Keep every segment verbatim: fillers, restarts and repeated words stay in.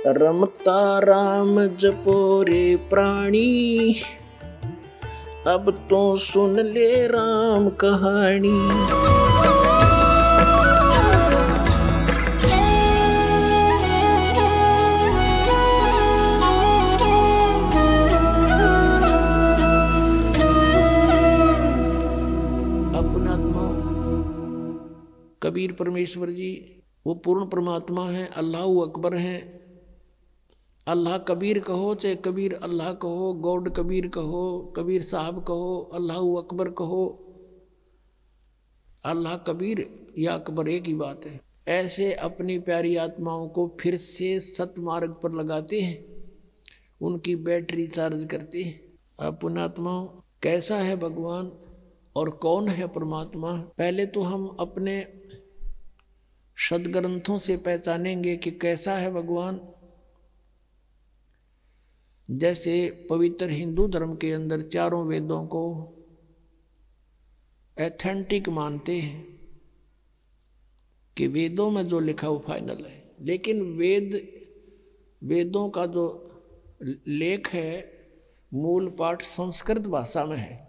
रमता राम जपो रे प्राणी, अब तो सुन ले राम कहानी। अपनात्मा कबीर परमेश्वर जी वो पूर्ण परमात्मा है, अल्लाह अकबर हैं। अल्लाह कबीर कहो चाहे कबीर अल्लाह कहो, गॉड कबीर कहो, कबीर साहब कहो, अल्लाह अकबर कहो, अल्लाह कबीर या अकबर एक ही बात है। ऐसे अपनी प्यारी आत्माओं को फिर से सतमार्ग पर लगाते हैं, उनकी बैटरी चार्ज करते हैं। अपने आत्माओं कैसा है भगवान और कौन है परमात्मा, पहले तो हम अपने सदग्रंथों से पहचानेंगे कि कैसा है भगवान। जैसे पवित्र हिंदू धर्म के अंदर चारों वेदों को एथेंटिक मानते हैं कि वेदों में जो लिखा वो फाइनल है, लेकिन वेद वेदों का जो लेख है मूल पाठ संस्कृत भाषा में है।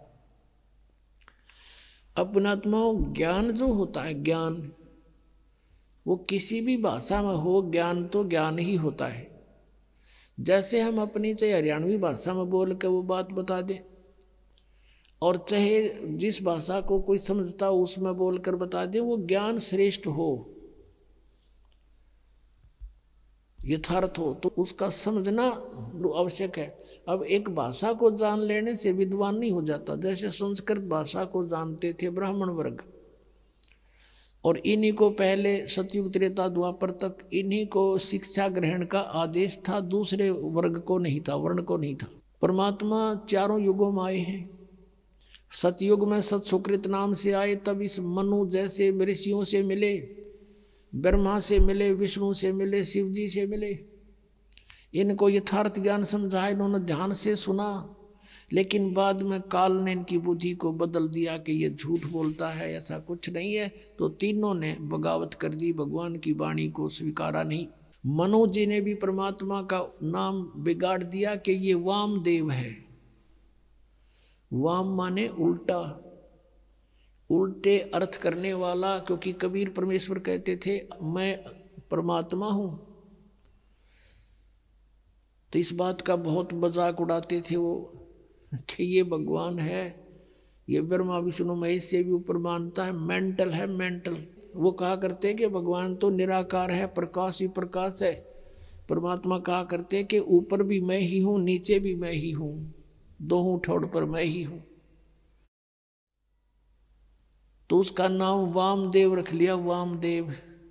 अपनात्माओं ज्ञान जो होता है, ज्ञान वो किसी भी भाषा में हो, ज्ञान तो ज्ञान ही होता है। जैसे हम अपनी चाहे हरियाणवी भाषा में बोल के वो बात बता दे, और चाहे जिस भाषा को कोई समझता हो उसमें बोलकर बता दे, वो ज्ञान श्रेष्ठ हो, यथार्थ हो, तो उसका समझना आवश्यक है। अब एक भाषा को जान लेने से विद्वान नहीं हो जाता। जैसे संस्कृत भाषा को जानते थे ब्राह्मण वर्ग, और इन्हीं को पहले सतयुग त्रेता द्वापर तक इन्हीं को शिक्षा ग्रहण का आदेश था, दूसरे वर्ग को नहीं था, वर्ण को नहीं था। परमात्मा चारों युगों में आए हैं। सतयुग में सत सुकृत नाम से आए, तब इस मनु जैसे ऋषियों से मिले, ब्रह्मा से मिले, विष्णु से मिले, शिव जी से मिले। इनको यथार्थ ज्ञान समझाया, इन्होंने ध्यान से सुना, लेकिन बाद में काल ने इनकी बुद्धि को बदल दिया कि ये झूठ बोलता है, ऐसा कुछ नहीं है। तो तीनों ने बगावत कर दी, भगवान की वाणी को स्वीकारा नहीं। मनु जी ने भी परमात्मा का नाम बिगाड़ दिया कि ये वामदेव है। वाम माने उल्टा, उल्टे अर्थ करने वाला, क्योंकि कबीर परमेश्वर कहते थे मैं परमात्मा हूं, तो इस बात का बहुत मजाक उड़ाते थे वो कि ये भगवान है, ये ब्रह्मा विष्णु महेश से भी ऊपर मानता है, मेंटल है, मेंटल। वो कहा करते हैं कि भगवान तो निराकार है, प्रकाश ही प्रकाश है। परमात्मा कहा करते हैं कि ऊपर भी मैं ही हूं, नीचे भी मैं ही हूं, दोनों ठोड़ पर मैं ही हूं। तो उसका नाम वामदेव रख लिया, वामदेव।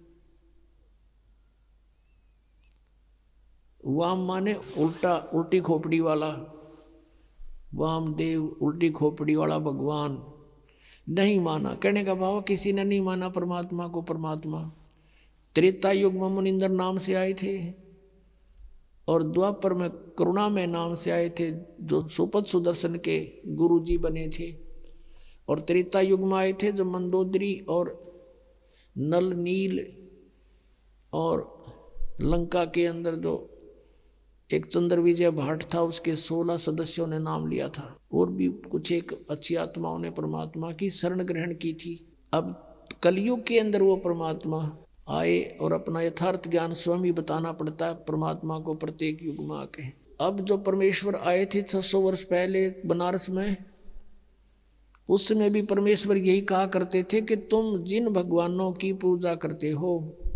वाम माने उल्टा, उल्टी खोपड़ी वाला। वामदेव उल्टी खोपड़ी वाला भगवान नहीं माना। कहने का भाव किसी ने नहीं माना परमात्मा को परमात्मा। त्रेता युग में मुनिंदर नाम से आए थे, और द्वापर में करुणा में नाम से आए थे, जो सुपथ सुदर्शन के गुरु जी बने थे। और त्रेता युग में आए थे जो मंदोदरी और नल नील और लंका के अंदर जो एक चंद्र विजय भाट था, उसके सोलह सदस्यों ने नाम लिया था, और भी कुछ एक अच्छी आत्माओं ने परमात्मा की शरण ग्रहण की थी। अब कलयुग के अंदर वो परमात्मा आए और अपना यथार्थ ज्ञान स्वयं ही बताना पड़ता है परमात्मा को प्रत्येक युग में आके। अब जो परमेश्वर आए थे छह सौ वर्ष पहले बनारस में, उस समय भी परमेश्वर यही कहा करते थे कि तुम जिन भगवानों की पूजा करते हो,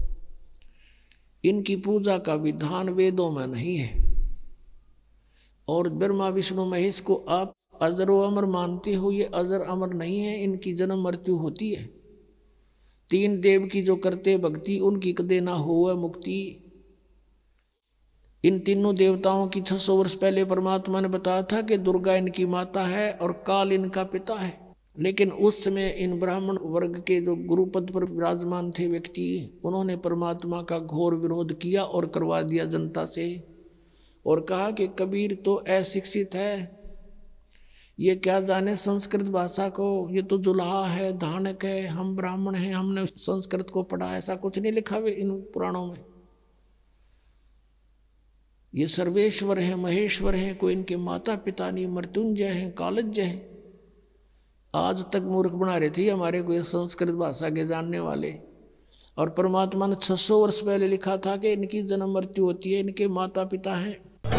इनकी पूजा का विधान वेदों में नहीं है, और ब्रह्मा विष्णु महेश को आप अजर व अमर मानते हो, ये अजर अमर नहीं है, इनकी जन्म मृत्यु होती है। तीन देव की जो करते भक्ति, उनकी कदे ना हो मुक्ति। इन तीनों देवताओं की छह सौ वर्ष पहले परमात्मा ने बताया था कि दुर्गा इनकी माता है और काल इनका पिता है। लेकिन उस समय इन ब्राह्मण वर्ग के जो गुरुपद पर विराजमान थे व्यक्ति, उन्होंने परमात्मा का घोर विरोध किया और करवा दिया जनता से, और कहा कि कबीर तो अशिक्षित है, ये क्या जाने संस्कृत भाषा को, ये तो जुलाहा है, धानक है, हम ब्राह्मण हैं, हमने संस्कृत को पढ़ा, ऐसा कुछ नहीं लिखा हुआ इन पुराणों में। ये सर्वेश्वर हैं, महेश्वर हैं, कोई इनके माता पिता नहीं, मृत्युंजय हैं, कालज्य हैं। आज तक मूर्ख बना रहे थे हमारे को संस्कृत भाषा के जानने वाले। और परमात्मा ने छह सौ वर्ष पहले लिखा था कि इनकी जन्म मृत्यु होती है, इनके माता पिता हैं।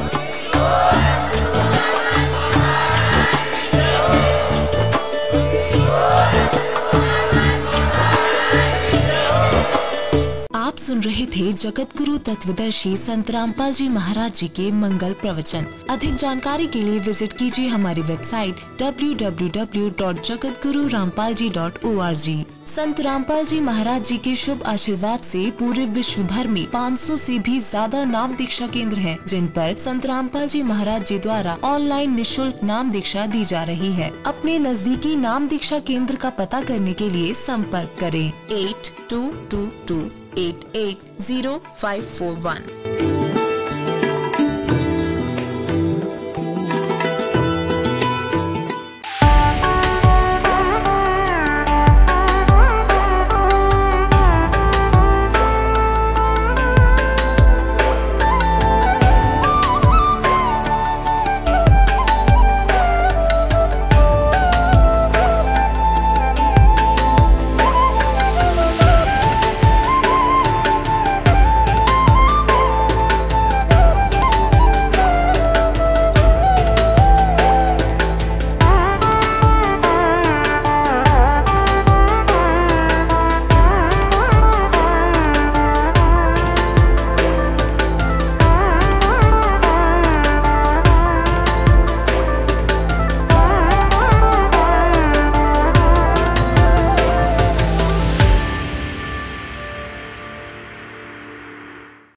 आप सुन रहे थे जगत गुरु तत्वदर्शी संत रामपाल जी महाराज जी के मंगल प्रवचन। अधिक जानकारी के लिए विजिट कीजिए हमारी website W W W dot Jagat Guru Rampal ji dot O R G. Sant Rampal जी महाराज जी के शुभ आशीर्वाद से पूरे विश्व भर में पाँच सौ से भी ज्यादा नाम दीक्षा केंद्र हैं, जिन पर संत रामपाल जी महाराज जी द्वारा ऑनलाइन निशुल्क नाम दीक्षा दी जा रही है। अपने नजदीकी नाम दीक्षा केंद्र का पता करने के लिए संपर्क करें eight two two two eight eight zero five four one.